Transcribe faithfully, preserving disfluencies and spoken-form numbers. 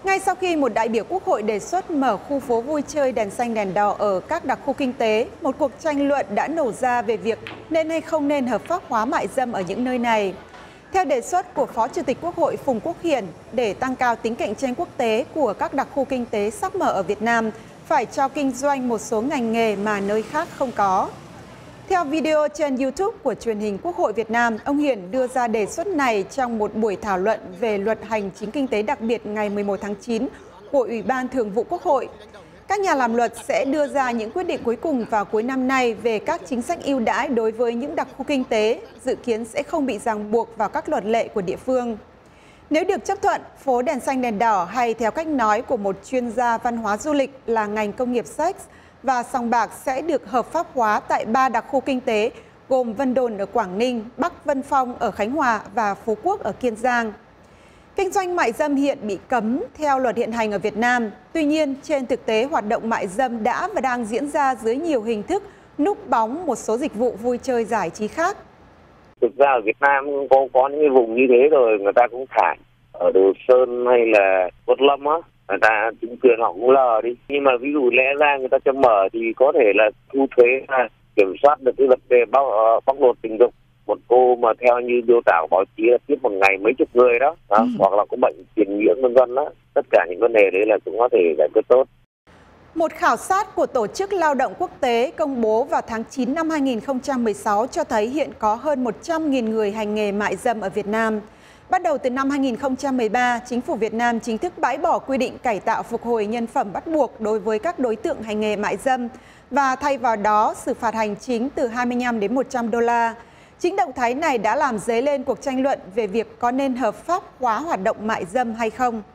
Ngay sau khi một đại biểu Quốc hội đề xuất mở khu phố vui chơi đèn xanh đèn đỏ ở các đặc khu kinh tế, một cuộc tranh luận đã nổ ra về việc nên hay không nên hợp pháp hóa mại dâm ở những nơi này. Theo đề xuất của Phó Chủ tịch Quốc hội Phùng Quốc Hiển, để tăng cao tính cạnh tranh quốc tế của các đặc khu kinh tế sắp mở ở Việt Nam, phải cho kinh doanh một số ngành nghề mà nơi khác không có. Theo video trên YouTube của truyền hình Quốc hội Việt Nam, ông Hiển đưa ra đề xuất này trong một buổi thảo luận về luật hành chính kinh tế đặc biệt ngày mười một tháng chín của Ủy ban Thường vụ Quốc hội. Các nhà làm luật sẽ đưa ra những quyết định cuối cùng vào cuối năm nay về các chính sách ưu đãi đối với những đặc khu kinh tế, dự kiến sẽ không bị ràng buộc vào các luật lệ của địa phương. Nếu được chấp thuận, phố đèn xanh đèn đỏ hay theo cách nói của một chuyên gia văn hóa du lịch là ngành công nghiệp sex và sòng bạc sẽ được hợp pháp hóa tại ba đặc khu kinh tế gồm Vân Đồn ở Quảng Ninh, Bắc Vân Phong ở Khánh Hòa và Phú Quốc ở Kiên Giang. Kinh doanh mại dâm hiện bị cấm theo luật hiện hành ở Việt Nam. Tuy nhiên, trên thực tế hoạt động mại dâm đã và đang diễn ra dưới nhiều hình thức, núp bóng một số dịch vụ vui chơi giải trí khác. Thực ra ở Việt Nam có có những cái vùng như thế rồi người ta cũng thải. Ở Đồ Sơn hay là Quất Lâm á, người ta chính quyền họ cũng lờ đi. Nhưng mà ví dụ lẽ ra người ta cho mở thì có thể là thu thuế, kiểm soát được cái vấn đề bóc, bóc lột tình dục. Một cô mà theo như miêu tả báo chí là tiếp một ngày mấy chục người đó, đó. Ừ. Hoặc là có bệnh truyền nhiễm vân vân đó. Tất cả những vấn đề đấy là cũng có thể giải quyết tốt. Một khảo sát của Tổ chức Lao động Quốc tế công bố vào tháng chín năm hai nghìn không trăm mười sáu cho thấy hiện có hơn một trăm nghìn người hành nghề mại dâm ở Việt Nam. Bắt đầu từ năm hai nghìn không trăm mười ba, Chính phủ Việt Nam chính thức bãi bỏ quy định cải tạo phục hồi nhân phẩm bắt buộc đối với các đối tượng hành nghề mại dâm và thay vào đó xử phạt hành chính từ hai mươi lăm đến một trăm đô la. Chính động thái này đã làm dấy lên cuộc tranh luận về việc có nên hợp pháp hóa hoạt động mại dâm hay không.